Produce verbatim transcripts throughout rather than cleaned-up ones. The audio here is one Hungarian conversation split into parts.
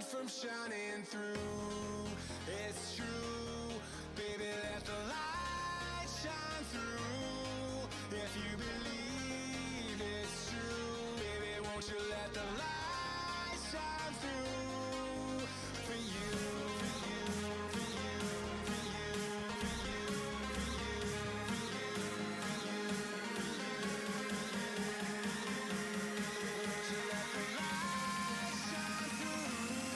from shining through. It's true, baby, let the light shine through. If you believe it's true, baby, won't you let the light shine through for you, for you, for you, for you, for you, for you, for you, for you, for you. Won't you let the light shine through?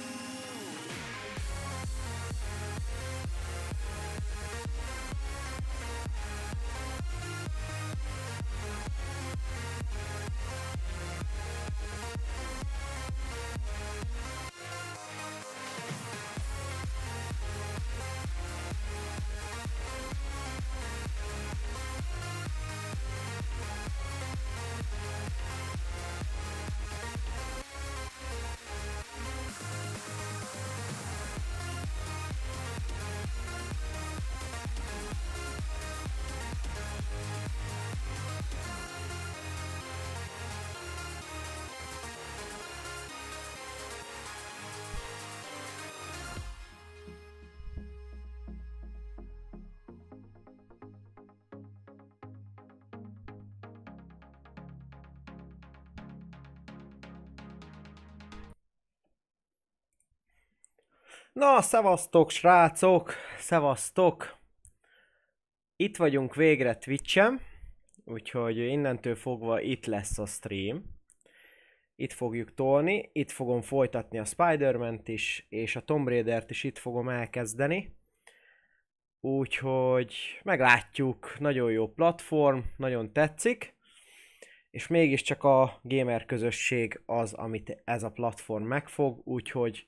Na, szevasztok, srácok! Szevasztok! Itt vagyunk végre Twitch-en, úgyhogy innentől fogva itt lesz a stream. Itt fogjuk tolni, itt fogom folytatni a Spider-Man-t is, és a Tomb Raider-t is itt fogom elkezdeni. Úgyhogy meglátjuk, nagyon jó platform, nagyon tetszik. És mégiscsak a gamer közösség az, amit ez a platform megfog, úgyhogy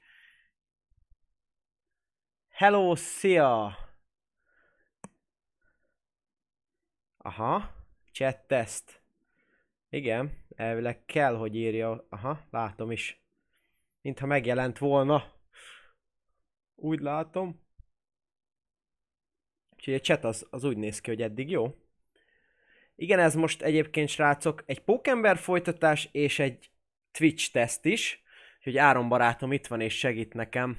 hello, szia! Aha, chat test. Igen, elvileg kell, hogy írja. Aha, látom is. Mintha megjelent volna. Úgy látom. Úgyhogy a chat az, az úgy néz ki, hogy eddig jó. Igen, ez most egyébként, srácok, egy Pókember folytatás és egy Twitch teszt is. Úgyhogy Áron barátom itt van és segít nekem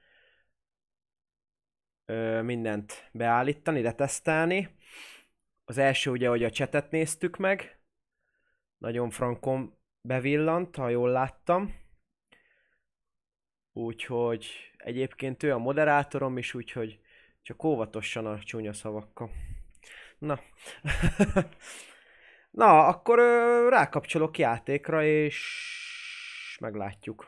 Ö, mindent beállítani, letesztelni. Az első ugye, hogy a chatet néztük meg. Nagyon frankon bevillant, ha jól láttam. Úgyhogy egyébként ő a moderátorom is, úgyhogy csak óvatosan a csúnya szavakkal. Na. Na, akkor ö, rákapcsolok játékra, és meglátjuk.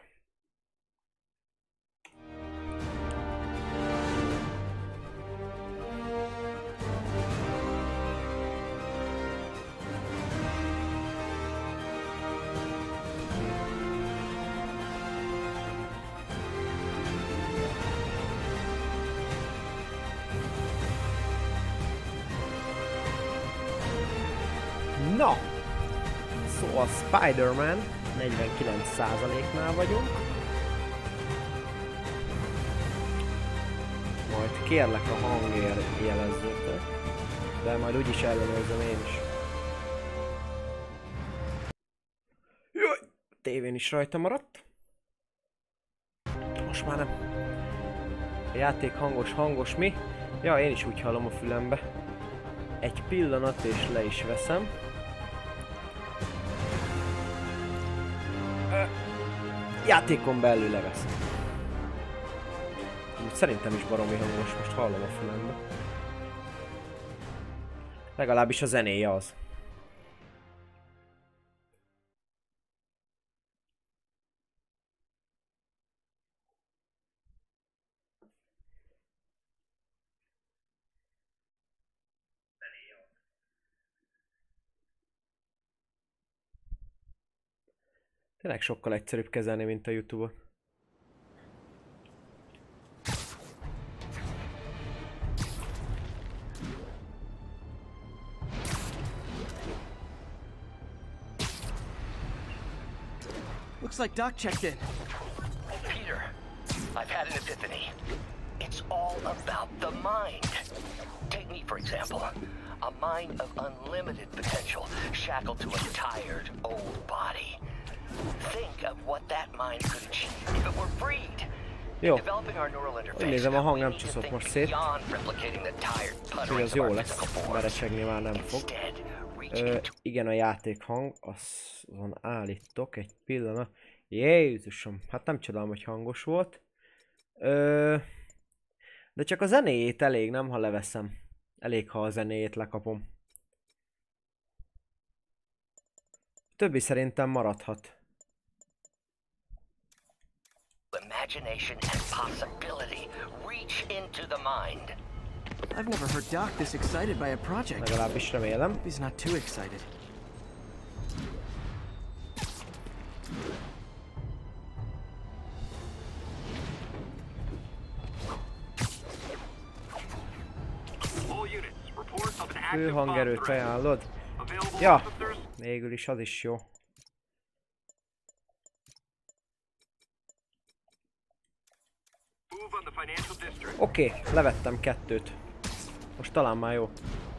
Na, szóval Spider-Man negyvenkilenc százaléknál vagyunk. Majd kérlek a hangért jelezzétek, de majd úgyis ellenőrzöm én is. Jaj, a tévén is rajta maradt. Most már nem. A játék hangos, hangos mi? Ja, én is úgy hallom a fülembe. Egy pillanat és le is veszem. Játékon belül leveszem. Szerintem is baromi hangos, most hallom a fülembe. Legalábbis a zenéje az. Tényleg sokkal egyszerűbb kezelni, mint a YouTube-on. Looks like Doc checked in. Peter, I've had an epiphany. It's all about the mind. Take me, for example. A mind of unlimited potential, shackled to a tired, old body. Think of what that mind could achieve if it were freed. Jó. Úgy nézem, a hang nem csúszott most szét. Úgyhogy az jó lesz, veresegni már nem fog. Ö, igen, a játékhang, azon állítok egy pillanat. Jézusom, hát nem csodálom, hogy hangos volt. Ö, de csak a zenéjét elég, nem, ha leveszem. Elég, ha a zenéjét lekapom. Többi szerintem maradhat. Imagination and possibility reach into the mind. I've never heard Doc this excited by a project. Legalábbis remélem. He's not too excited. Főhangerőt ajánlod? Ja, végül is az is jó. Oké, okay, levettem kettőt. Most talán már jó.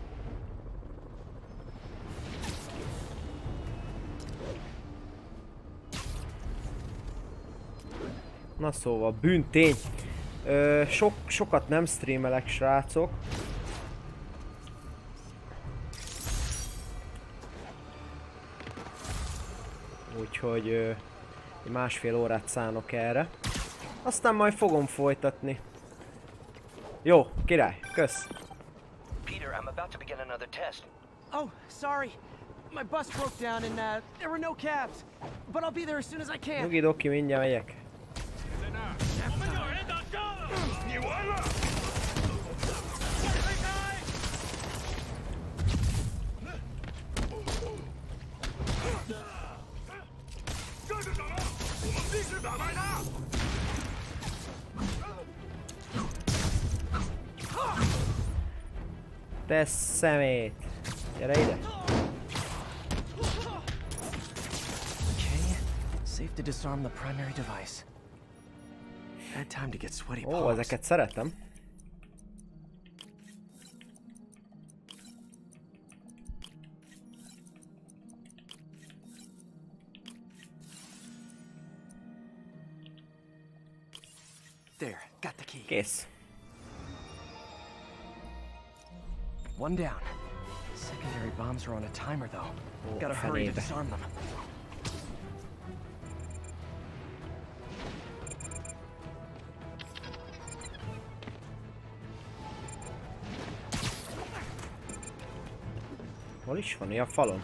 Na szóval, bűntény. Ö, sok, sokat nem streamelek, srácok. Úgyhogy ö, másfél órát szánok erre. Aztán majd fogom folytatni. Jó, király, kösz. Peter, I'm about to begin another test. Oh, sorry. My bus broke down and uh, there were no cabs. But I'll be there as soon as I can. Nyugidoki, mindjárt megyek. Te szemét! Gyere ide! Okay, safe to disarm the primary device. Bad time to get sweaty palms. Ó, ezeket szeretem. There, got the key. Kész. One down. Secondary bombs are on a timer, though. Oh, Gotta hurry to fenébe. disarm them. Hol is van? Ja, a falon.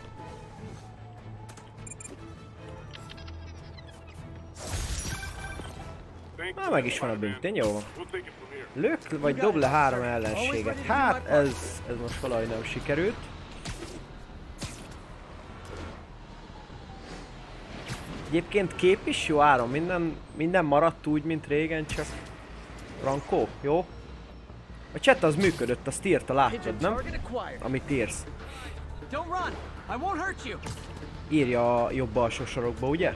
Na, meg is van a büntény, jó van. Lök vagy dob le három ellenséget. Hát ez, ez most valahogy nem sikerült. Egyébként kép is jó, Áron, minden, minden maradt úgy, mint régen, csak Frankó, jó? A chat az működött, azt írta, láttad, nem? Amit írsz. Írja a jobb alsó sorokba, ugye?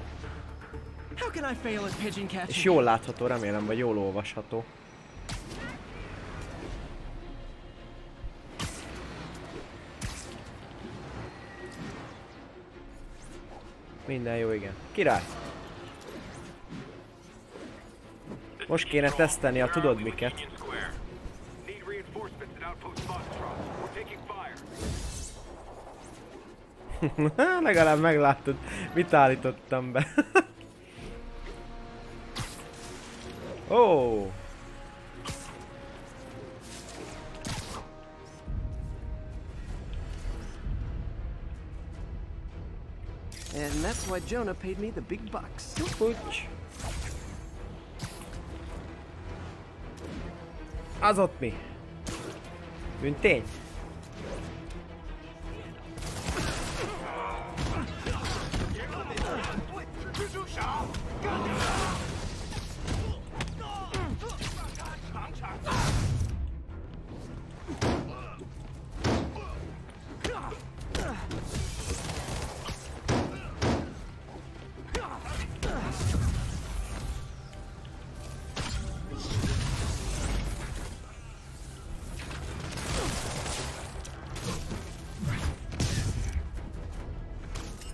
És jól látható, remélem, vagy jól olvasható. Minden jó, igen. Király! Most kéne tesztelni a tudod miket. Legalább meglátod, mit állítottam be. Ó! Oh. And that's why Jonah paid me the big bucks. Pucs. Az ott mi? Büntény?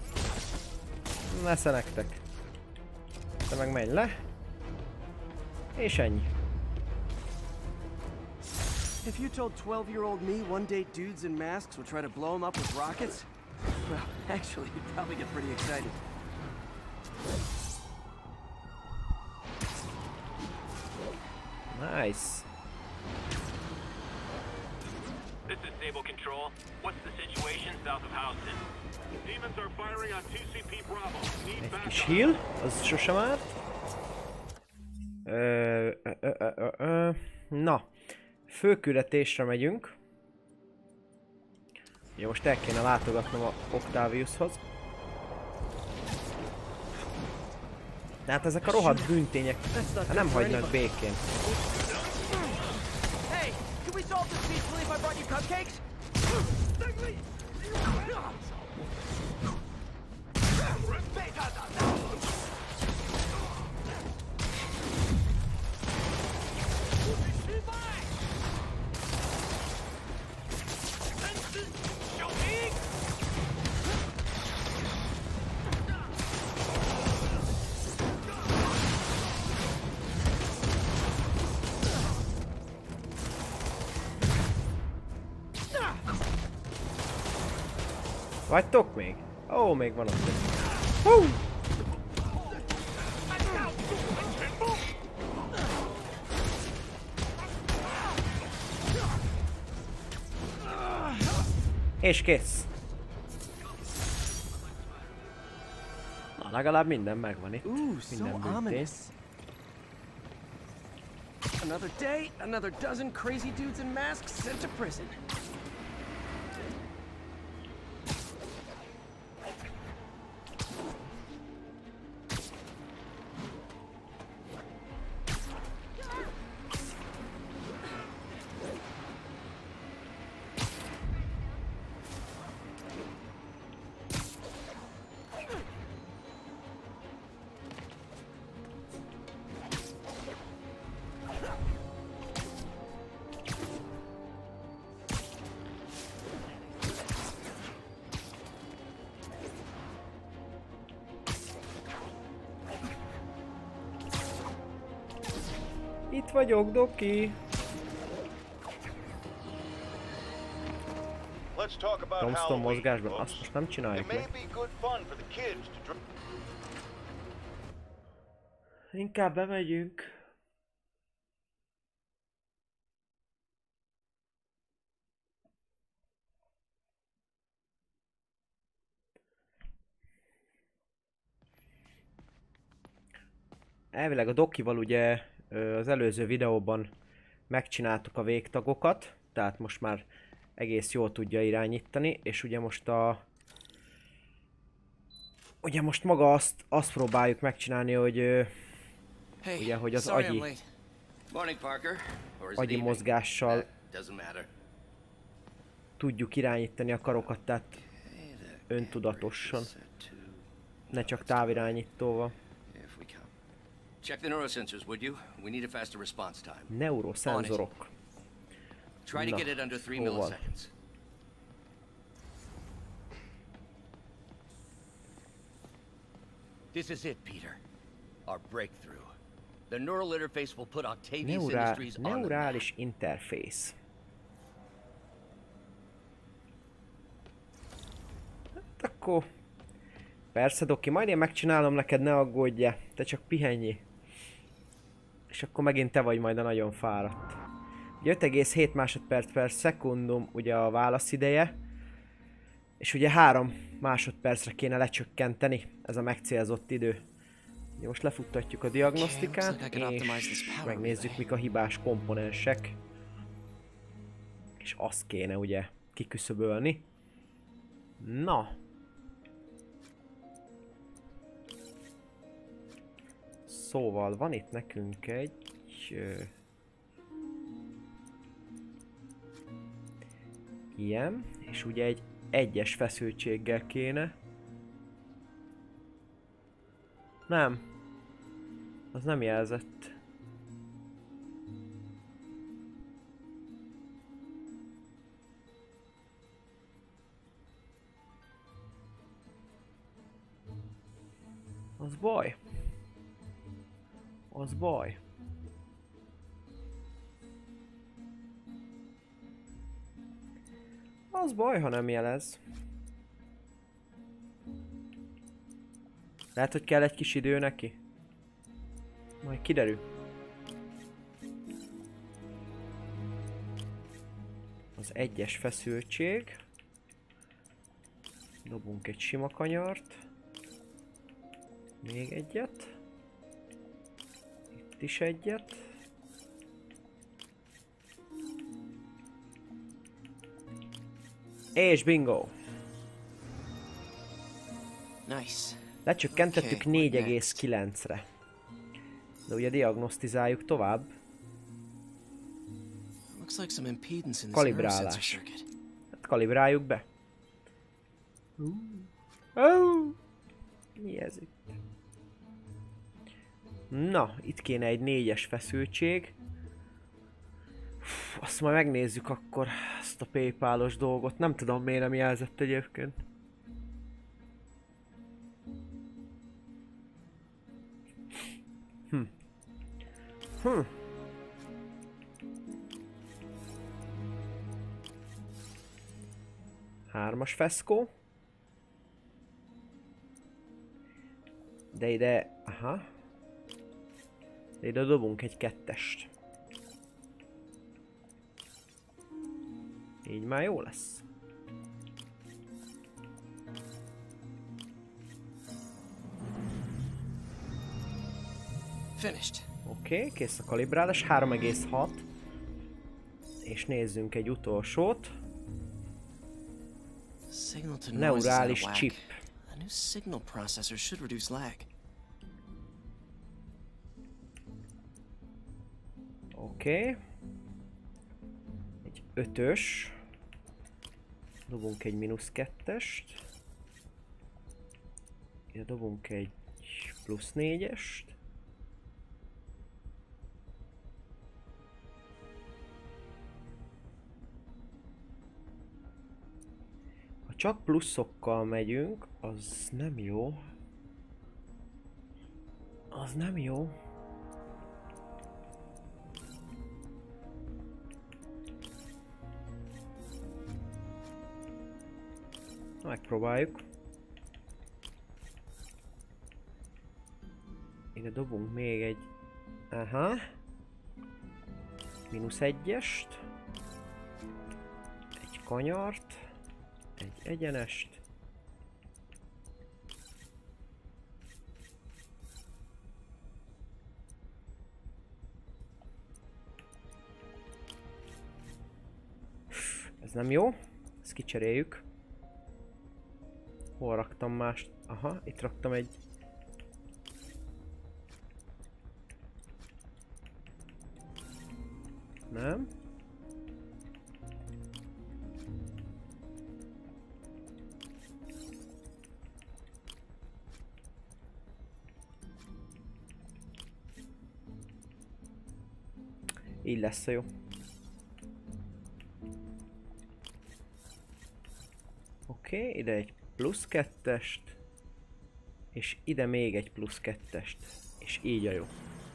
Nesze nektek. Te meg menj le. És ennyi. If you told twelve-year-old me one day dudes in masks would try to blow him up with rockets, well, actually, you'd probably get pretty excited. Nice. This is Sable Control. What's the situation south of Houston? Demons are firing on two C P Bravo. Need Egy kis backup. heal, az sosem árt. Ö, ö, ö, ö, ö, ö. Na, főküldetésre megyünk. Jó, most el kéne látogatnom a Octaviushoz. De hát ezek a rohadt bűntények hát nem hagynak békén. Hey, can we solve this peacefully if I brought you cupcakes? Vagytok még? Ó, még van ott. Hú! És kész. Na, legalább minden megvan itt. Ooh, so Minden büntény. ominous. Another day, another dozen crazy dudes in masks sent to prison. Itt vagyok, Doki. Let's talk about Tombstone Halloween, mozgásban, folks. azt most nem csináljuk It may meg. be good fun for the kids to dr- Inkább bemegyünk. Elvileg a Dokival ugye ö, az előző videóban megcsináltuk a végtagokat, tehát most már egész jól tudja irányítani, és ugye most a... Ugye most maga azt, azt próbáljuk megcsinálni, hogy ö, Hey, ugye, hogy az sorry I'm agyi, late. Morning, Parker. Or is it agyi evening? mozgással Eh, doesn't matter. tudjuk irányítani a karokat, tehát öntudatosan, ne csak távirányítóval. If we come. Check the neurosensors, would you? We need a faster response time. Neuroszenzorok. Try to Na, get it under three hol van? milliseconds. This is it, Peter. Our breakthrough. The neural interface will put Octavius Neurá Industries on the map. neurális interfész. Hát akkor... Persze, Doki, majd én megcsinálom neked, ne aggódj, te csak pihenjél. És akkor megint te vagy majd a nagyon fáradt. Ugye öt egész hét másodperc per szekundum ugye a válaszideje. És ugye három másodpercre kéne lecsökkenteni ez a megcélzott idő. Ugye most lefuttatjuk a diagnosztikát, és megnézzük mik a hibás komponensek. És azt kéne ugye kiküszöbölni. Na. Szóval van itt nekünk egy... Ö, ilyen, és ugye egy egyes feszültséggel kéne. Nem. Az nem jelzett. Az baj. Az baj. Az baj, ha nem jelez. Lehet, hogy kell egy kis idő neki. Majd kiderül. Az egyes feszültség. Dobunk egy sima kanyart. Még egyet. Itt is egyet. És bingo! Nice. Lecsökkentettük Okay, négy what egész next? kilencre. De ugye diagnosztizáljuk tovább. Looks like some impedance in this nerve Kalibrálás. sensor circuit. Hát kalibráljuk be. Oh, mi ez itt? Na, itt kéne egy négyes feszültség. Uf, azt majd megnézzük akkor, ezt a PayPal-os dolgot. Nem tudom, miért nem jelzett egyébként. Hm. Hm. Hármas feszkó. De ide... Aha. De ide dobunk egy kettest. Így már jó lesz. Finished. Oké, okay, kész a kalibrálás. három egész hat. És nézzünk egy utolsót. Signal to noise is out Neurális of whack. chip. A new signal processor should reduce lag. Oké. Okay. Egy ötös. Dobunk egy mínusz kettest. Ide dobunk egy plusz négyest. Ha csak pluszokkal megyünk, az nem jó. Az nem jó. Megpróbáljuk. Ide dobunk még egy... Aha. Mínusz egyest. Egy kanyart. Egy egyenest. Ez nem jó. Ezt kicseréljük. Hol raktam mást? Aha, itt raktam egy... Nem? Így lesz a jó. Oké, okay, ide egy plusz kettest, és ide még egy plusz kettest, és így a jó.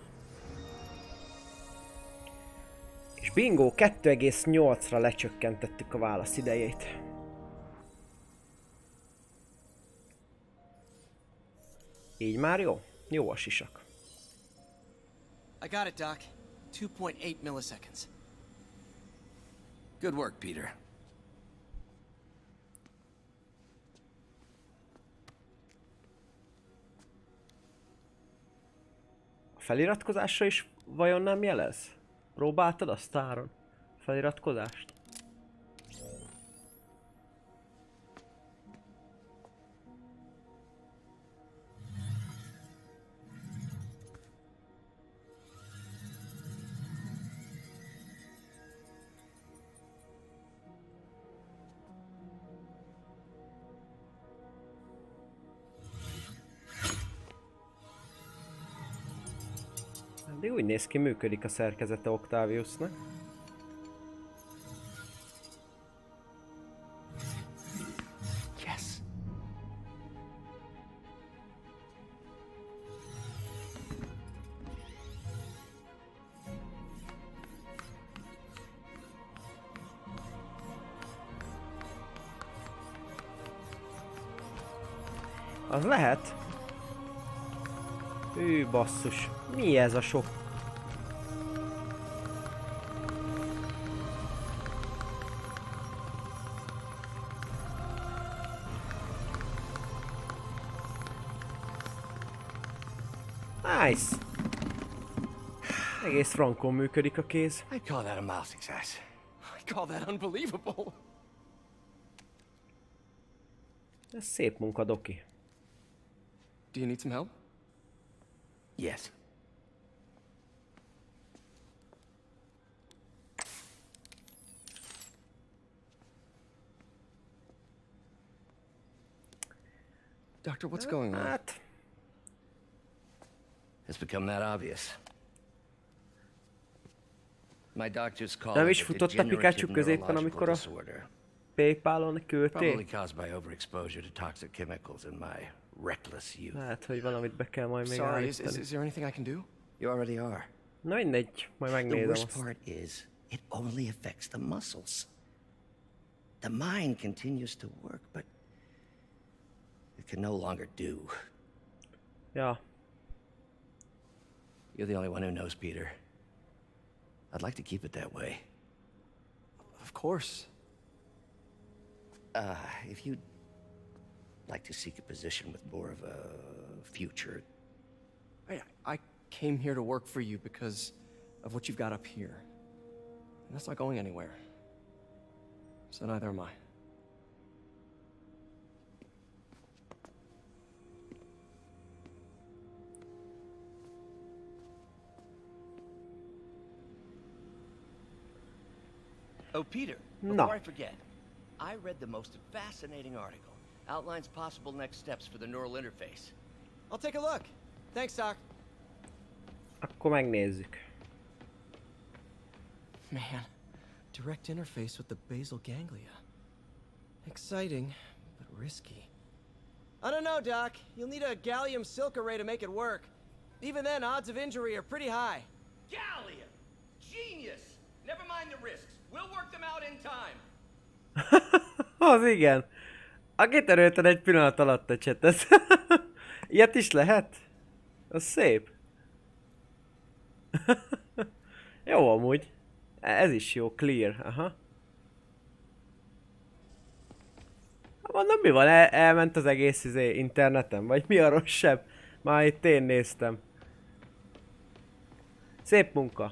És bingo, kettő egész nyolcra lecsökkentettük a válasz idejét. Így már jó? Jó a sisak. I got it, Doc. two point eight milliseconds. Good work, Peter. A feliratkozásra is vajon nem jelez? Próbáltad a sztáron? Feliratkozást? De úgy néz ki, működik a szerkezete Octaviusnak. Yes. Az lehet. Hű, basszus. Mi ez a sok? Nice. Egész frankon működik a kéz. I'd call that a mild success. I'd call that unbelievable. Ez szép munka, Doki. Do you need some help? Yes. Doctor, what's going on? Hát, It's become that obvious. My doctors call nem it is a futott a degenerative Pikachu középen, neurological amikor a disorder. PayPal-on Probably küldték? caused by overexposure to toxic chemicals in my reckless youth. Hát, hogy valamit be kell majd még Sorry, is, is, állítani. is there anything I can do? You already are. Na mindegy, majd The megnézem worst azt. part is, it only affects the muscles. The mind continues to work, but it can no longer do. Ja, You're the only one who knows, Peter. I'd like to keep it that way. Of course. Uh, if you'd like to seek a position with more of a future, I, I came here to work for you because of what you've got up here. And that's not going anywhere. So neither am I. Oh, Peter, No. before I forget, I read the most fascinating article. Outlines possible next steps for the neural interface. I'll take a look. Thanks, Doc. akkor megnézzük. Man, direct interface with the basal ganglia. Exciting, but risky. I don't know, Doc. You'll need a gallium silk array to make it work. Even then, odds of injury are pretty high. Gallium! Genius! Never mind the risks. We'll work them out in time. Az igen. A kitörölted egy pillanat alatt a csetet. Ilyet is lehet? Az szép. Jó amúgy. Ez is jó, clear, aha. Mondom, mi van? El elment az egész izé, interneten? Vagy mi a rosszabb? Már itt én néztem. Szép munka.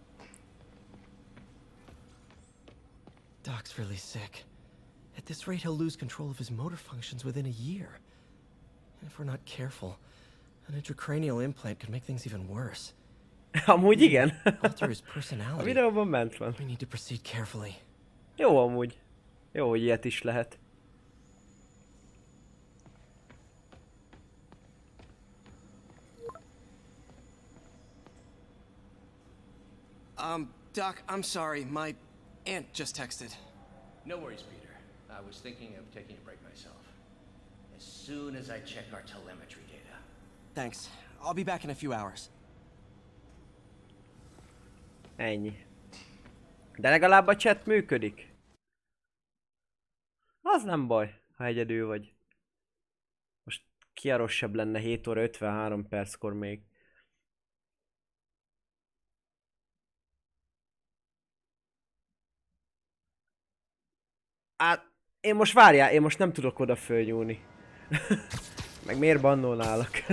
Doc's really sick. At this rate, he'll lose control of his motor functions within a year. And if we're not careful, an intracranial implant could make things even worse. Amúgy igen. Alter his A personality. videóban ment van. We need to proceed carefully. Jó amúgy. Jó, hogy ilyet is lehet. Um, Doc, I'm sorry. My aunt just texted. No worries, Peter. I was thinking of taking a break myself. As soon as I check our telemetry data. Thanks. I'll be back in a few hours. Ennyi. De legalább a chat működik. Az nem baj, ha egyedül vagy. Most ki a rosszabb lenne hét óra ötvenhárom perckor még. Hát, én most várjál, én most nem tudok oda fölnyúlni. Meg miért bannolnálak?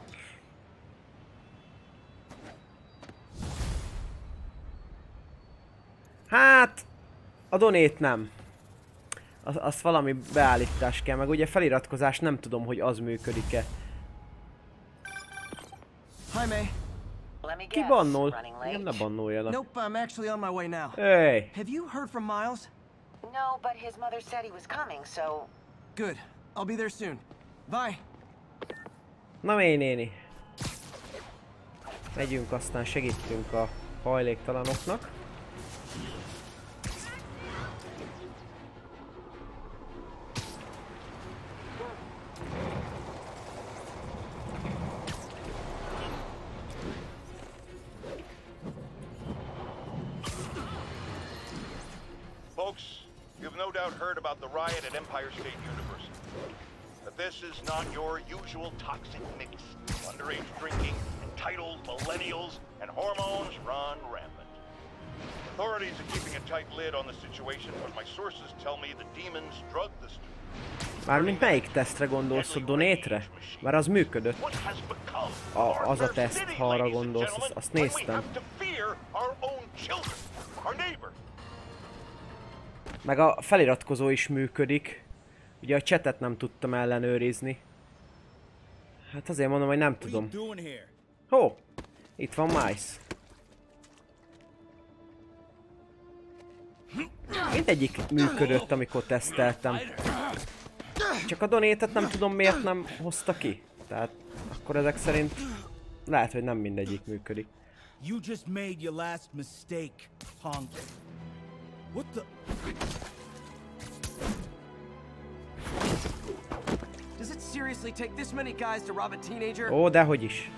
Hát, a donét nem. Az, az valami beállítás kell, meg ugye feliratkozás nem tudom, hogy az működik-e. Hi, May. Ki bannol? Igen, ne bannoljanak. Nope, I'm actually on my way now. Hey. Have you heard from Miles? No, but his mother said he was coming, so... Good. I'll be there soon. Bye. Na mély néni. Megyünk, aztán segítünk a hajléktalanoknak. Folks, you've no doubt heard about the riot at Empire State University. The This is not your usual toxic mix. Underage drinking, entitled millennials, and hormones run rampant. Authorities are keeping a tight lid on the situation, but my sources tell me the demons drug the student. Mármint melyik tesztre gondolsz, a Donate-re? Mert az működött. A, az a teszt, ha arra gondolsz, azt, azt néztem. Meg a feliratkozó is működik. Ugye a chatet nem tudtam ellenőrizni. Hát azért mondom, hogy nem tudom. Hó! Itt van Mice. Mindegyik működött, amikor teszteltem. Csak a Donate-et nem tudom, miért nem hozta ki. Tehát akkor ezek szerint lehet, hogy nem mindegyik működik. You just made your last mistake, punk. What the? Does it seriously take this many guys to rob a teenager? Ó, dehogy is.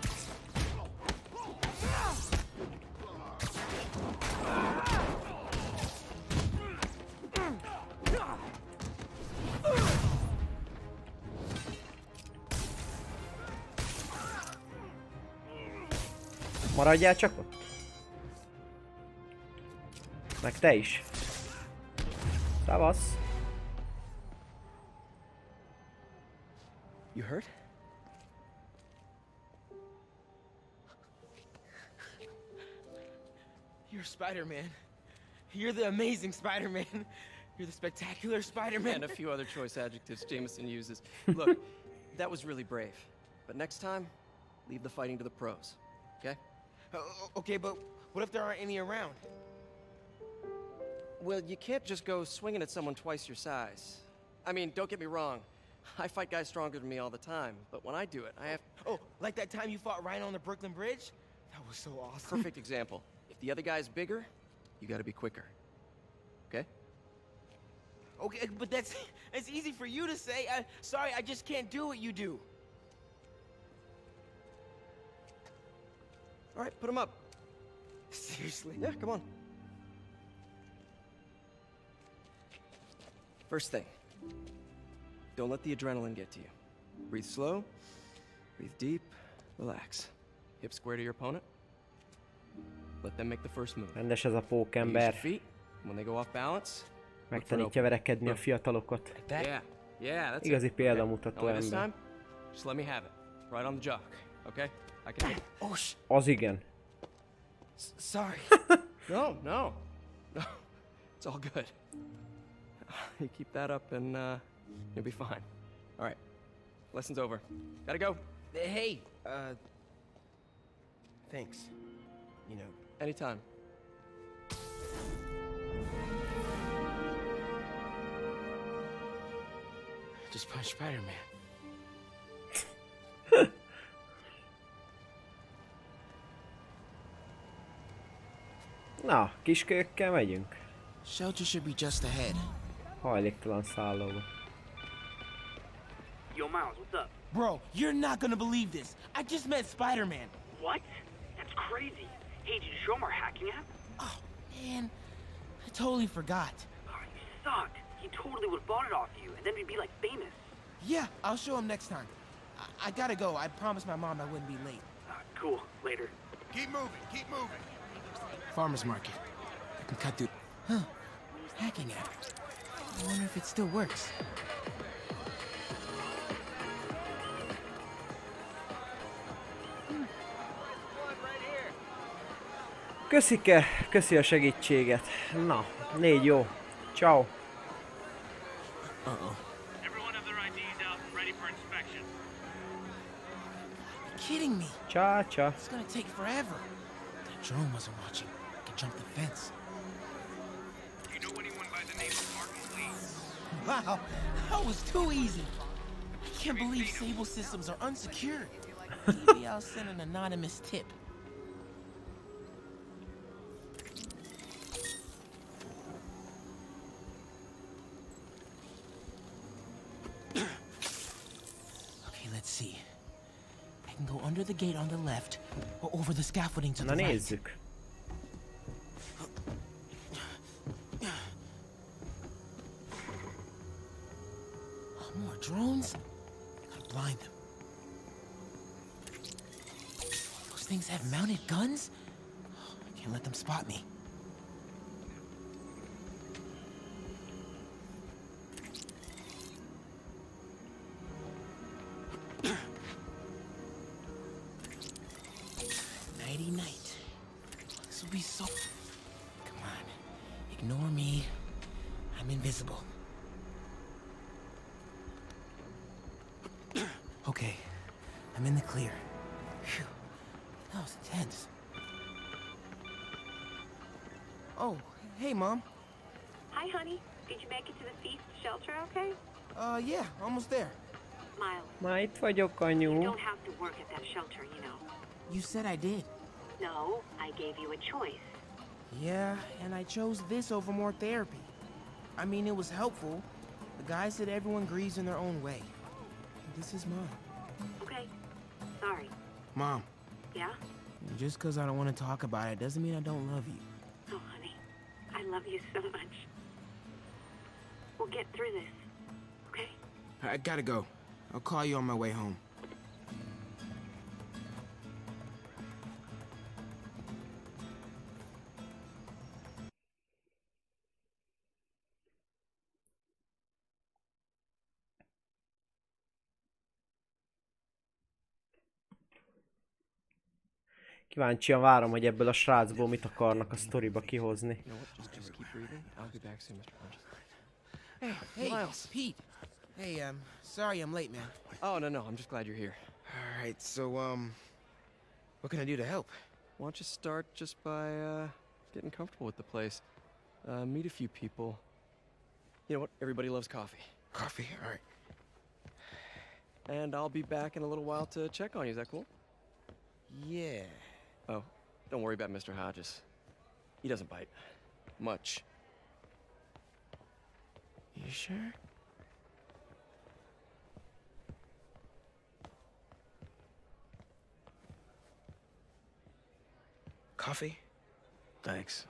Maradjál csak ott. Meg te is. Szevasz. You hurt? You're Spider-Man. You're the amazing Spider-Man. You're the spectacular Spider-Man. And a few other choice adjectives Jameson uses. Look, that was really brave. But next time, leave the fighting to the pros. Okay? Uh, okay, but what if there aren't any around? Well, you can't just go swinging at someone twice your size. I mean, don't get me wrong. I fight guys stronger than me all the time, but when I do it, I have... Oh, like that time you fought Rhino on the Brooklyn Bridge? That was so awesome. Perfect example. If the other guy's bigger, you gotta be quicker. Okay? Okay, but that's... it's easy for you to say. I, sorry, I just can't do what you do. All right, put him up. Seriously? Yeah, come on. First thing, don't let the adrenaline get to you. Breathe slow, breathe deep, relax. Hip square to your opponent. Let them make the first move. Rendes ez a Use pókember. your feet. When they go off balance, Megtanítja verekedni a fiatalokat. yeah, yeah, that's Igazi it. példamutató Only this ember. time, just let me have it. Right on the jock, okay? I can take it. Oh, sh... Az igen. S sorry. No, no. No. It's all good. You keep that up and uh, you'll be fine. All right. Lesson's over. Gotta go. Hey, uh... thanks. You know... Anytime. Just punch Spider-Man. Na, kiskölyökkel megyünk. Shelter should be just ahead. Hajléktalan szállóba. Yo, Miles, what's up? Bro, you're not gonna believe this. I just met Spider-Man. What? That's crazy. Hey, did you show him our hacking app? Oh, man. I totally forgot. Oh, you suck. He totally would have bought it off you, and then we'd be like famous. Yeah, I'll show him next time. I, I gotta go. I promised my mom I wouldn't be late. Uh, cool. Later. Keep moving, keep moving. Farmer's market. I can cut through... Huh. Hacking app. I wonder if it still works. Köszike, köszi a segítséget. Na, négy jó. Ciao. Uh-oh. Everyone have their I Ds out and ready for inspection. You're kidding me. Ciao, ciao. It's gonna take forever. That drone wasn't watching. I could jump the fence. You know anyone by the name of Martin Lee? Wow, that was too easy. I can't believe Sable systems are unsecured. Maybe I'll send an anonymous tip. Okay, let's see. I can go under the gate on the left, or over the scaffolding to Na the right. nézzük. More drones? blind them. Those things have mounted guns? I can't let them spot me. Nighty night. This will be so... Come on. Ignore me. I'm invisible. Okay. I'm in the clear. Phew. That was intense. Oh, hey, Mom. Hi, honey. Did you make it to the Feast shelter okay? Uh, yeah, almost there. Miles, Már itt vagyok, you anyu. don't have to work at that shelter, you know. You said I did. No, I gave you a choice. Yeah, and I chose this over more therapy. I mean, it was helpful. The guy said everyone grieves in their own way. This is Mom. Okay. Sorry. Mom, Yeah? just because I don't want to talk about it doesn't mean I don't love you. Oh, honey. I love you so much. We'll get through this. Okay? I gotta go. I'll call you on my way home. Kíváncsian várom, hogy ebből a srácból mit akarnak a sztoriba kihozni. Hey, Hey, Miles. Pete. Hey, um, sorry I'm late, man. Oh, no, no, I'm just glad you're here. All right, so, um, what can I do to help? Why don't you start just by, uh, getting comfortable with the place? Uh, meet a few people. You know what? Everybody loves coffee. Coffee? All right. And I'll be back in a little while to check on you. Is that cool? Yeah. Oh, don't worry about Mister Hodges. He doesn't bite. Much. You sure? Coffee? Thanks.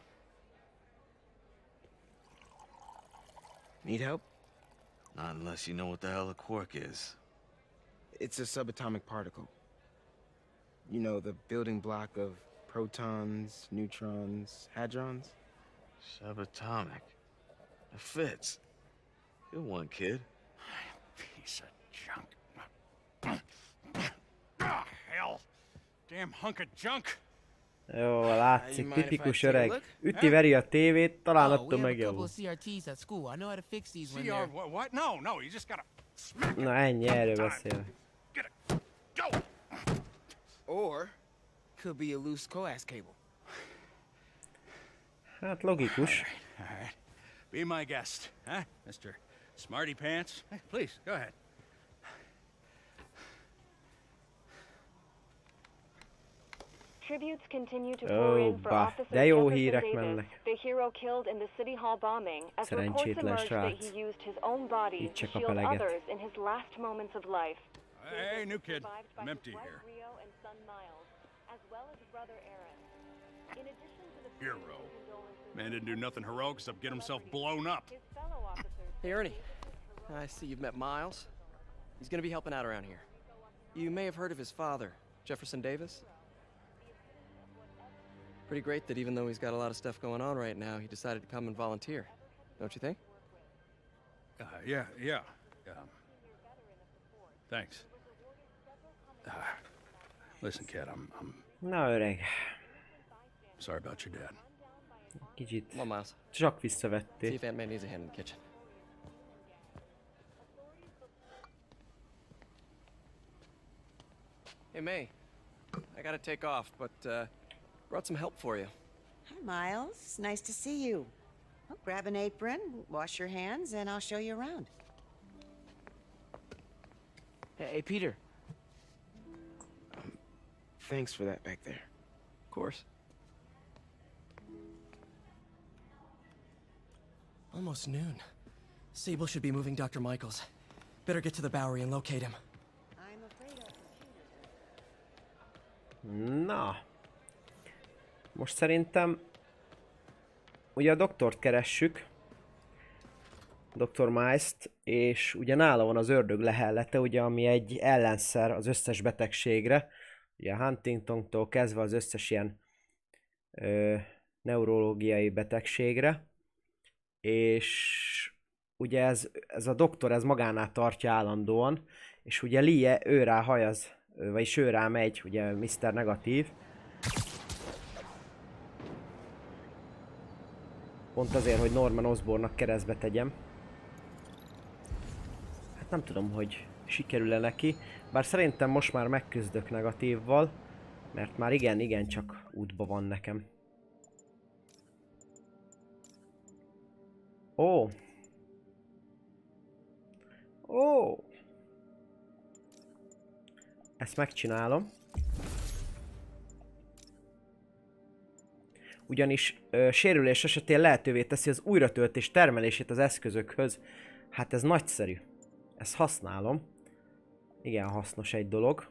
Need help? Not unless you know what the hell a quark is. It's a subatomic particle. You know, the building block of protons, neutrons, hadrons? Subatomic. It fits. Good one, kid. Piece of junk. Ah, hell. Damn hunk of junk. Jó, látszik, tipikus öreg. Üti-veri a tévét, talán attól megjavul. C R Ts at school. I know how to fix these when C R they're... what, what? No, no, you just gotta smack Na ennyi, erről beszél. Get it. Go! Or, could be a loose coax cable. Hát logikus. All right. Be my guest, huh, Mister Smarty Pants? Hey, please, go ahead. Tributes continue to pour in for Ó, Officer de jó Jefferson hírek Davis, mennek. the hero killed in the City Hall bombing, as reports Szerencsétlen emerged that srác. he used his own body Így to se kap shield eleget. others in his last moments of life. Hey, new kid. Survived by I'm his empty wife here. Rio and son Miles, as well as brother Aaron. In addition to the Hero. Man didn't do nothing heroic except get himself blown up. his fellow officers. Hey, Ernie. I see you've met Miles. He's gonna be helping out around here. You may have heard of his father, Jefferson Davis. Pretty great that even though he's got a lot of stuff going on right now, he decided to come and volunteer. Don't you think? Uh, yeah, yeah. Um, thanks. Uh, listen, kid, I'm, I'm Na öreg, sorry about your dad. kicsit Come on, Miles. csak See visszavették. if Aunt May needs a hand in the kitchen. Hey, May. I gotta take off, but uh, brought some help for you. Hi, Miles. Nice to see you. Well, grab an apron, wash your hands, and I'll show you around. Hey, hey, Peter. Um, thanks for that back there. Of course. Almost noon. Sable should be moving Doctor Michaels. Better get to the Bowery and locate him. I'm afraid of Na. Most szerintem ugye a doktort keressük. doktor Miles-t, és ugye nála van az ördög lehellete, ugye, ami egy ellenszer az összes betegségre, ugye a Huntingtontól kezdve az összes ilyen ö, neurológiai betegségre, és ugye ez, ez a doktor ez magánál tartja állandóan, és ugye Lee ő rá hajaz, vagyis ő rá megy, ugye miszter Negatív. Pont azért, hogy Norman Osbornnak keresztbe tegyem. Hát nem tudom, hogy sikerül-e neki, bár szerintem most már megküzdök Negatívval, mert már igen, igen csak útba van nekem. Ó! Ó! Ezt megcsinálom. Ugyanis ö, sérülés esetén lehetővé teszi az újratöltés termelését az eszközökhöz. Hát ez nagyszerű. Ezt használom. Igen, hasznos egy dolog.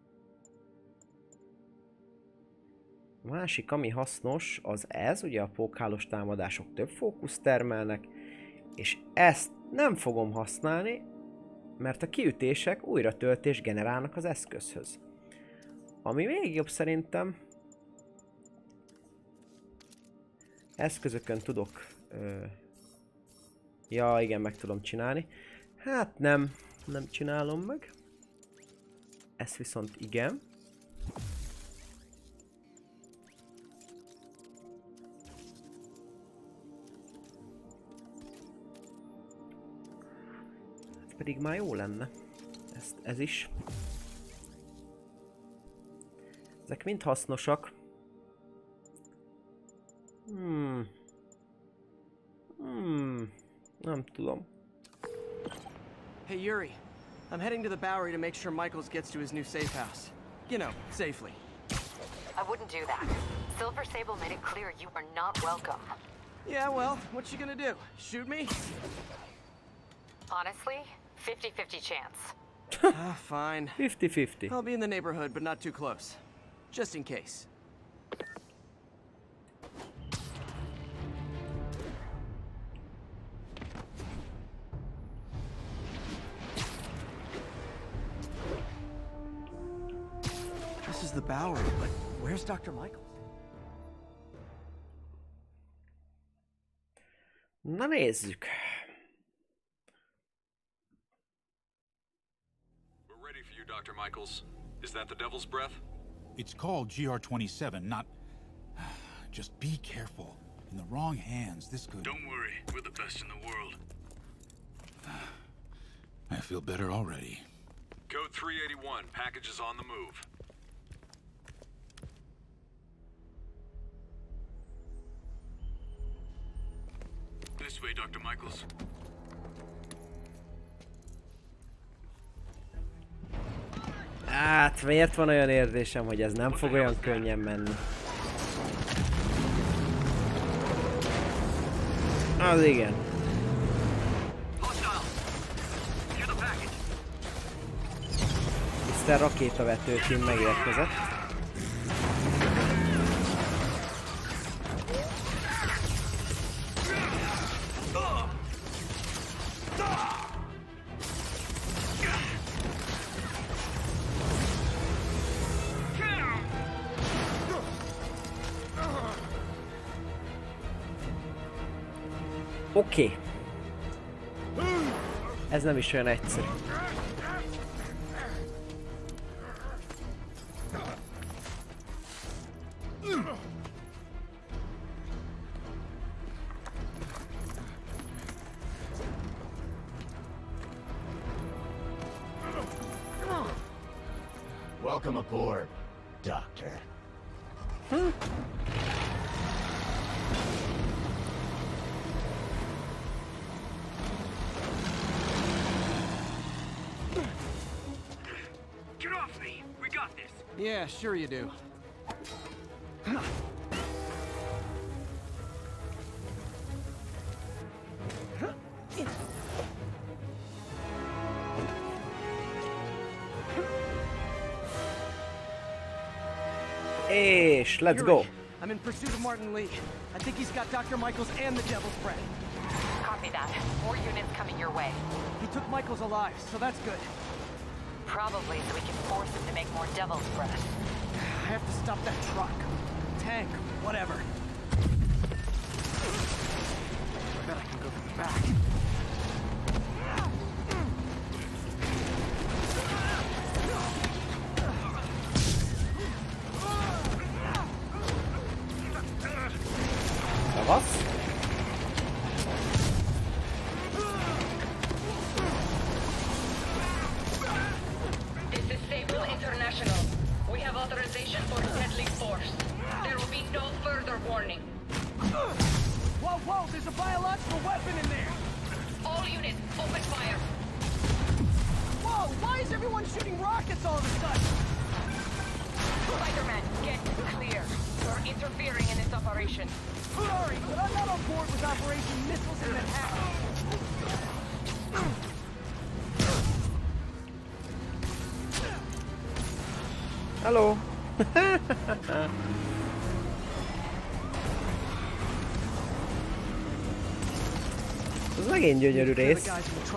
A másik, ami hasznos, az ez, ugye a pókhálós támadások több fókusz termelnek, és ezt nem fogom használni, mert a kiütések újratöltés generálnak az eszközhöz. Ami még jobb szerintem, eszközökön tudok... Ö... Ja, igen, meg tudom csinálni. Hát nem, nem csinálom meg. Ez viszont igen. Ez pedig már jó lenne. Ez, ez is. Ezek mind hasznosak. Hmm. Hmm. Nem tudom. Hey Yuri, I'm heading to the Bowery to make sure Michaels gets to his new safe house. You know, safely. I wouldn't do that. Silver Sable made it clear you are not welcome. Yeah, well, what's she gonna do? Shoot me? Honestly, fifty fifty chance. Ah, fine. fifty fifty. I'll be in the neighborhood, but not too close. Just in case. This is the Bowery, but where's Doctor Michaels? Na nézzük. We're ready for you, Doctor Michaels. Is that the Devil's Breath? It's called G R twenty-seven, not... Just be careful. In the wrong hands, this could... Don't worry, we're the best in the world. I feel better already. Code three eighty-one, package is on the move. This way, Doctor Michaels. Hát, miért van olyan érzésem, hogy ez nem fog olyan könnyen menni? Az igen. miszter Rakétavetőként megérkezett. Oké. Okay. Ez nem is olyan egyszerű. Welcome aboard, Doctor. Hm? Get off me! We got this! Yeah, sure you do. És let's go! I'm in pursuit of Martin Lee. I think he's got Doctor Michaels and the Devil's Breath. Copy that. More units coming your way. He took Michaels alive, so that's good. Probably so we can force him to make more Devil's Breath. I have to stop that truck. Tank, whatever. I bet I can go to the back. Was? This is Sable International. We have authorization for deadly force. There will be no further warning. Whoa, whoa, there's a biological weapon in there! All units, open fire. Whoa, why is everyone shooting rockets all of a sudden? Spider-Man, get clear. You're interfering in this operation. Sorry, but I'm not on board with Operation Missiles in Manhattan. Hello. Ez megint gyönyörű rész.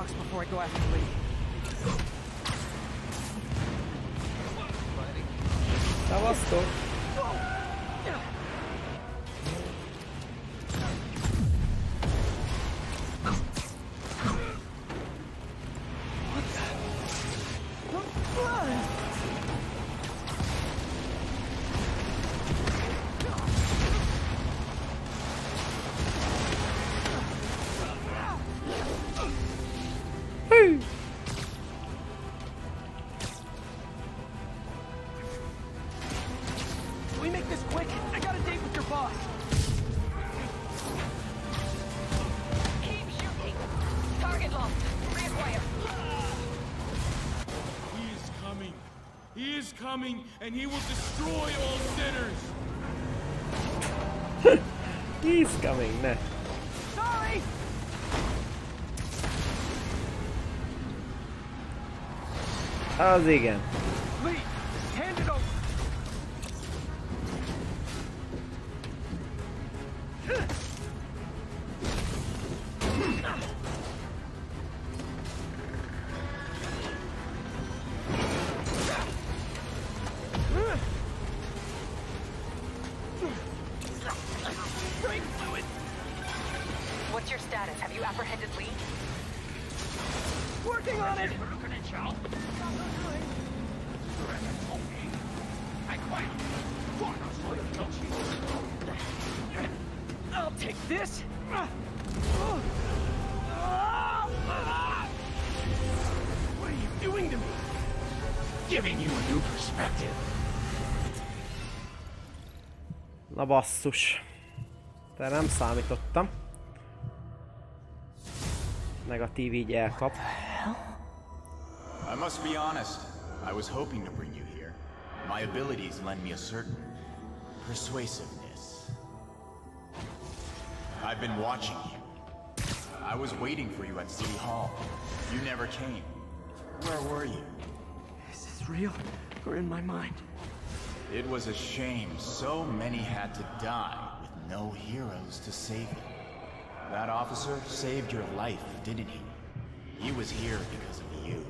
Szevasztok. Can we make this quick? I got a date with your boss. Keep shooting. Target lost. Reacquire. He is coming. He is coming, and he will destroy all sinners. He's coming, ne. Sorry. Az igen. Lee, hand it over. What's your status? Have you apprehended Lee? Working on it. I'll take this. What are you doing to me? Giving you a new perspective. Na basszus. De nem számítottam. Negatív így elkap. I must be honest. I was hoping to bring you here. My abilities lend me a certain persuasiveness. I've been watching you. I was waiting for you at City Hall. You never came. Where were you? Is this real or in my mind? It was a shame so many had to die with no heroes to save you. That officer saved your life, didn't he? He was here because of you.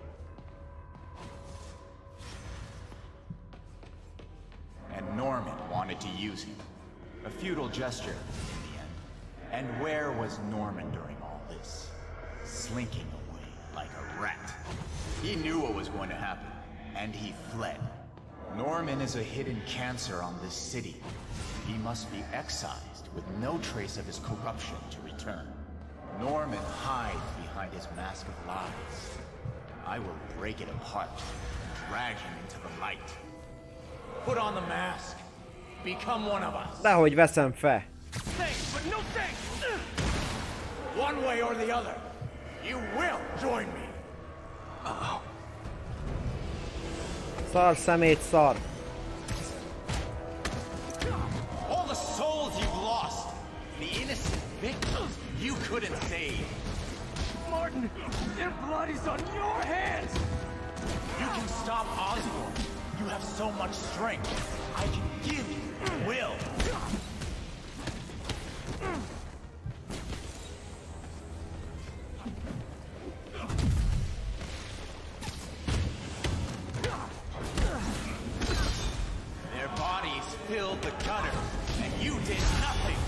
And Norman wanted to use him. A futile gesture, in the end. And where was Norman during all this? Slinking away like a rat. He knew what was going to happen, and he fled. Norman is a hidden cancer on this city. He must be excised with no trace of his corruption to return. Norman hides behind his mask of lies. I will break it apart and drag him into the light. Put on the mask. Become one of us. Dehogy veszem fel. Thanks, but no thanks. One way or the other, you will join me. Uh-oh. Szar szemét szar. All the souls you've lost, the innocent victims you couldn't save. Martin, their blood is on your hands. You can stop Osborn. You have so much strength. I can give you will.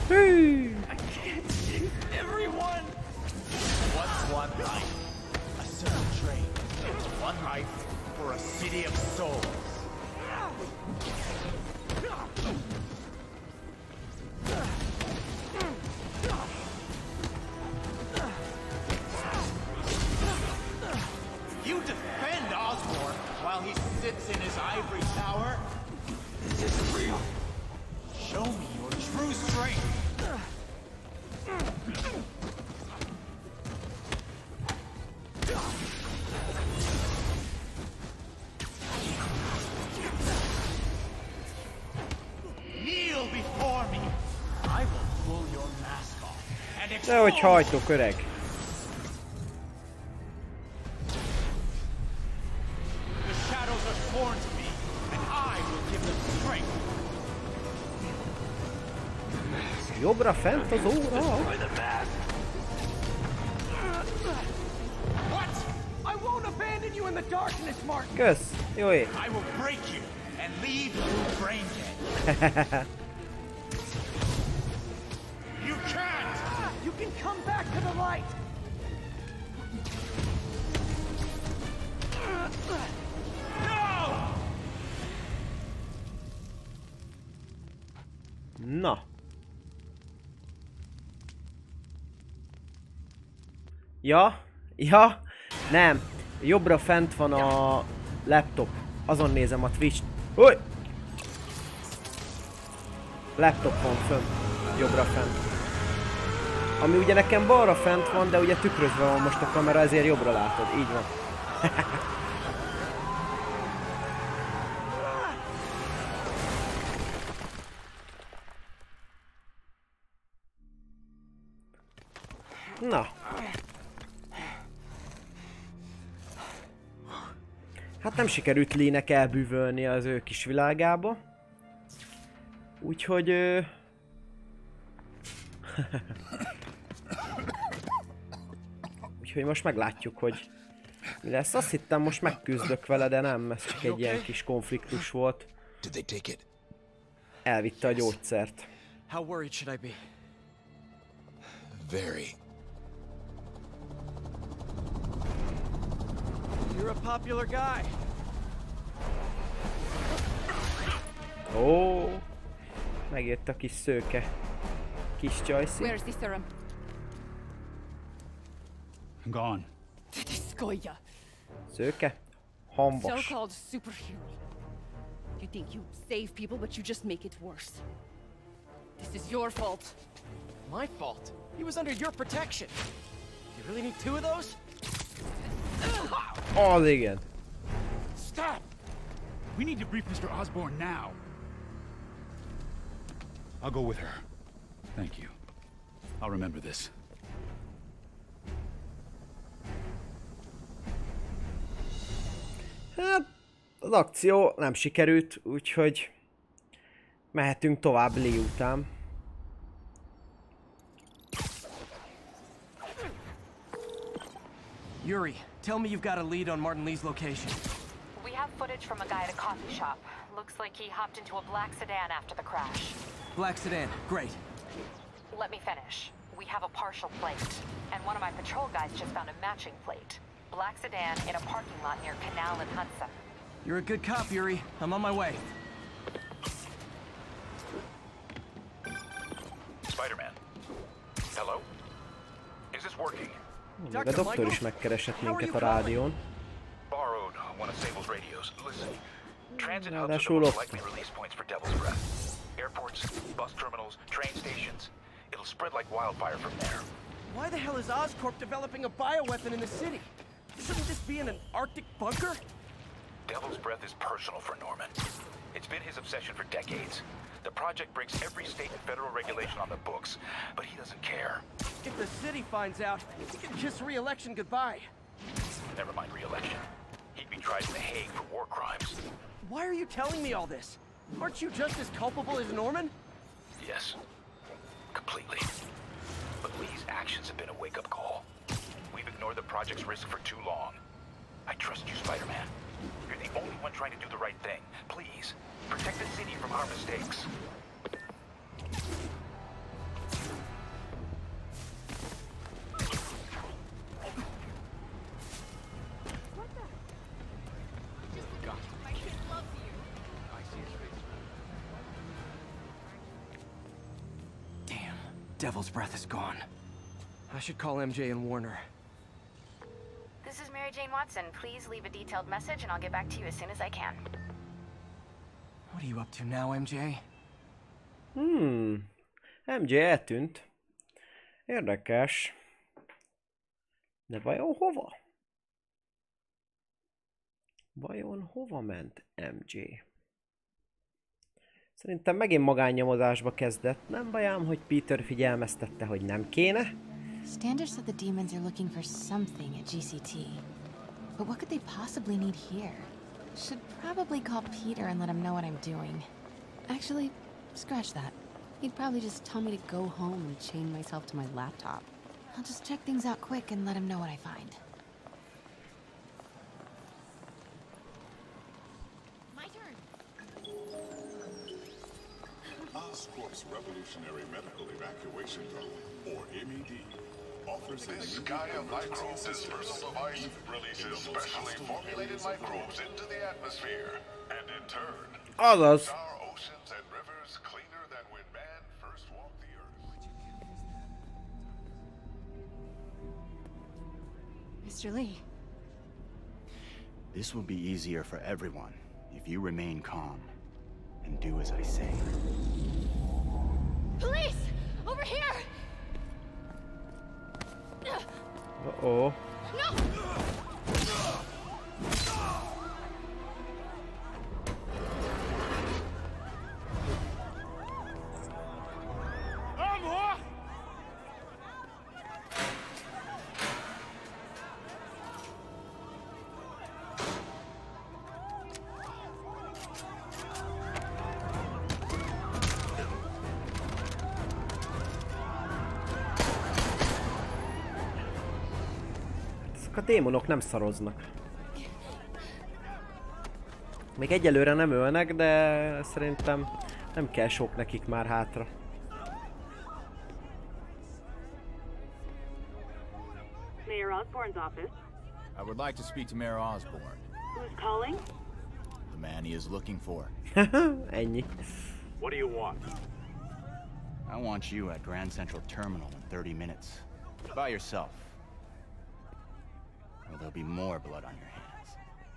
Hey. I can't see everyone. What's one life? A single train. One life for a city of souls. You defend Osborn while he sits in his ivory tower? Is this real? Show me your true strength. Kneel before me. I will pull your mask off and Nehogy expose. hajtok, öreg. The shadows are sworn to me, and I will give them strength. Jobbra fent az óra. What? I won't abandon you in the darkness, Martin. Kösz, jó ég. I will break you and leave you brain dead. You can't! You can come back to the light. No! Na. Ja, ja, nem. Jobbra fent van a laptop. Azon nézem a Twitch-t. Új! Laptop van fönt. Jobbra fent. Ami ugye nekem balra fent van, de ugye tükrözve van most a kamera, ezért jobbra látod. Így van. Na. Hát nem sikerült Lee-nek elbűvölni az ő kis világába. Úgyhogy... Ö... Úgyhogy most meglátjuk, hogy mi lesz. Azt hittem most megküzdök vele, de nem, ez csak egy ilyen kis konfliktus volt. Elvitte a gyógyszert. How worried should I be? Very. You're a popular guy. Ó, megjött a kis szőke. Kis Joyce. Where's the serum? Gone. Skoja. Szőke? Hambas. So-called superhero. You think you save people, but you just make it worse. This is your fault. My fault? He was under your protection. You really need two of those? Az igen. Stop! We need to brief Mister Osborn now. I'll go with her. Thank you. I'll remember this. Hát, az akció nem sikerült, úgyhogy mehetünk tovább Lee után. Yuri, tell me you've got a lead on Martin Lee's location. We have footage from a guy at a coffee shop. Looks like he hopped into a black sedan after the crash. Black sedan, great. Let me finish. We have a partial plate, and one of my patrol guys just found a matching plate. Black sedan in a parking lot near Canal and Hudson. You're a good cop, Yuri. I'm on my way. Spider-Man. Hello? Is this working? Még a doktor is megkeresett minket a rádión. Borrowed one of Sable's radios. Listen. Transit hubs are the Ráadásul most ott. likely release points for Devil's Breath. Airports, bus terminals, train stations. It'll spread like wildfire from there. Why the hell is Oscorp developing a bioweapon in the city? Shouldn't this be in an Arctic bunker? Devil's Breath is personal for Norman. It's been his obsession for decades. The project breaks every state and federal regulation on the books, but he doesn't care. If the city finds out, he can kiss re-election goodbye. Never mind re-election. He'd be tried in The Hague for war crimes. Why are you telling me all this? Aren't you just as culpable as Norman? Yes. Completely. But Lee's actions have been a wake-up call. We've ignored the project's risk for too long. I trust you, Spider-Man. You're the only one trying to do the right thing. Please, protect the city from our mistakes. Devil's breath is gone. I should call M J and warn her. This is Mary Jane Watson. Please leave a detailed message and I'll get back to you as soon as I can. What are you up to now, M J? Hmm. em jé eltűnt. Érdekes. De vajon hova? Vajon hova ment em jé? Szerintem megint magánnyomozásba kezdett. Nem bajám, hogy Peter figyelmeztette, hogy nem kéne. Standish said the demons are looking for something at G C T. But what could they possibly need here? Should probably call Peter and let him know what I'm doing. Actually, scratch that. He'd probably just tell me to go home and chain myself to my laptop. I'll just check things out quick and let him know what I find. My turn. Oscorp's Revolutionary Medical Evacuation Drone, or M E D, offers a This Gaia Microbe Dispersal Device releases specially formulated microbes into the atmosphere, and in turn, Azaz. our oceans and rivers cleaner than when man first walked the earth. Mister Lee. This will be easier for everyone if you remain calm and do as I say. Police! Over here! Uh-oh. No! A démonok nem szaroznak. Még egyelőre nem ölnek, de szerintem nem kell sok nekik már hátra. Mayor Osborne's office. I would like to speak to Mayor Osborne. Who's calling? The man he is looking for. Ennyi. What do you want? I want you at Grand Central Terminal in thirty minutes. By yourself. Or there'll be more blood on your hands.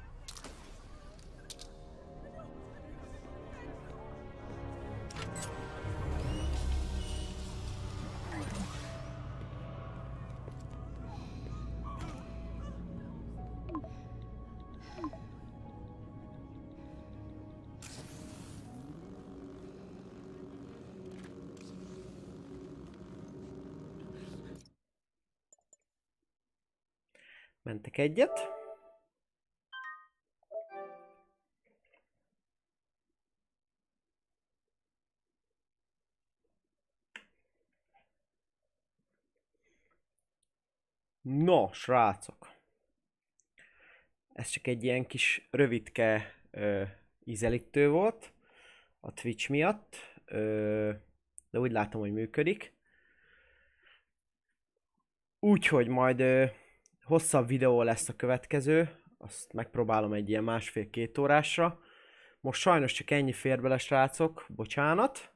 Mentek egyet. No, srácok. Ez csak egy ilyen kis rövidke ö, ízelítő volt a Twitch miatt, ö, de úgy látom, hogy működik. Úgyhogy majd ö, hosszabb videó lesz a következő, azt megpróbálom egy ilyen másfél-két órásra. Most sajnos csak ennyi fér bele, srácok, bocsánat.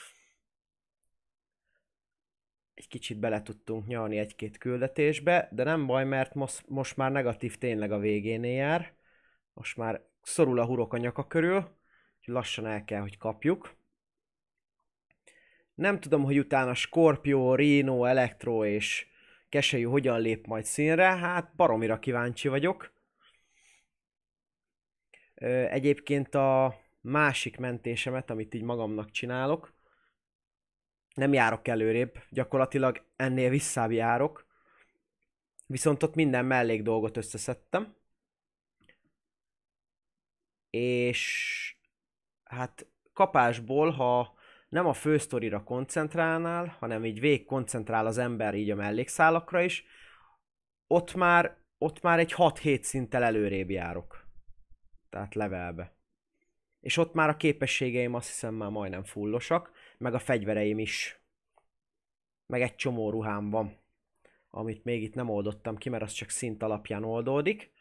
Egy kicsit bele tudtunk nyalni egy-két küldetésbe, de nem baj, mert most, most már negatív tényleg a végénél jár. Most már szorul a hurok a nyaka körül, úgyhogy lassan el kell, hogy kapjuk. Nem tudom, hogy utána Scorpio, Rhino, Electro és Keselyű hogyan lép majd színre, hát baromira kíváncsi vagyok. Egyébként a másik mentésemet, amit így magamnak csinálok, nem járok előrébb, gyakorlatilag ennél visszább járok. Viszont ott minden mellék dolgot összeszedtem. És hát kapásból, ha nem a fősztorira koncentrálnál, hanem így végig koncentrál az ember így a mellékszálakra is, ott már, ott már egy hat-hét szinttel előrébb járok. Tehát levelbe. És ott már a képességeim azt hiszem már majdnem fullosak, meg a fegyvereim is. Meg egy csomó ruhám van, amit még itt nem oldottam ki, mert az csak szint alapján oldódik.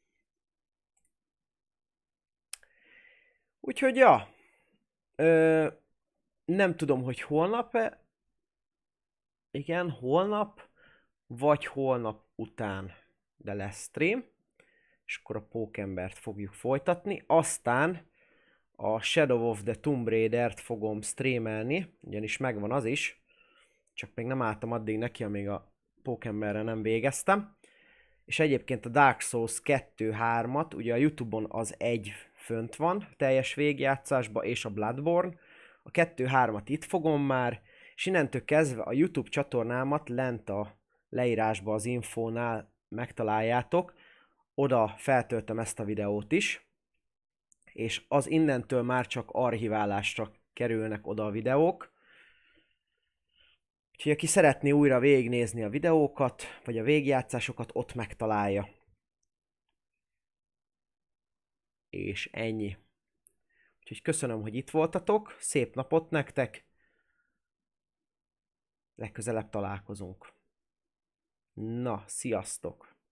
Úgyhogy ja, Ö, nem tudom, hogy holnap-e igen, holnap, vagy holnap után, de lesz stream, és akkor a Pókembert fogjuk folytatni, aztán a Shadow of the Tomb Raider-t fogom streamelni, ugyanis megvan az is, csak még nem álltam addig neki, amíg a Pókemberre nem végeztem, és egyébként a Dark Souls kettő hármat, ugye a YouTube-on az egy fönt van, teljes végjátszásba, és a Bloodborne, a kettő hármat itt fogom már, és innentől kezdve a YouTube csatornámat lent a leírásba az infónál megtaláljátok, oda feltöltöm ezt a videót is, és az innentől már csak archiválásra kerülnek oda a videók. Úgyhogy aki szeretné újra végignézni a videókat, vagy a végjátszásokat, ott megtalálja. És ennyi. Úgyhogy köszönöm, hogy itt voltatok, szép napot nektek, legközelebb találkozunk. Na, sziasztok!